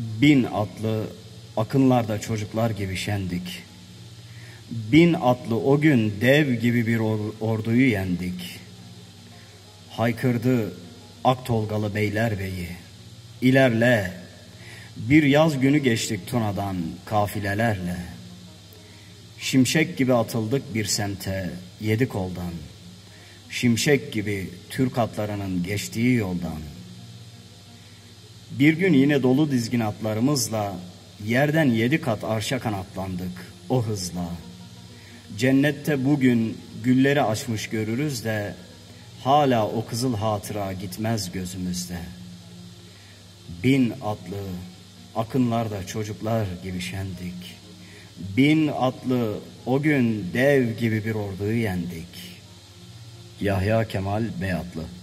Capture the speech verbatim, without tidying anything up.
Bin atlı akınlarda çocuklar gibi şendik. Bin atlı o gün dev gibi bir or- orduyu yendik. Haykırdı Aktolgalı Beylerbeyi, İlerle, bir yaz günü geçtik Tuna'dan kafilelerle. Şimşek gibi atıldık bir semte yedi koldan. Şimşek gibi Türk atlarının geçtiği yoldan. Bir gün yine dolu dizgin atlarımızla yerden yedi kat arşa kanatlandık o hızla. Cennette bugün gülleri açmış görürüz de hala o kızıl hatıra gitmez gözümüzde. Bin atlı akınlarda çocuklar gibi şendik. Bin atlı o gün dev gibi bir orduyu yendik. Yahya Kemal Beyatlı.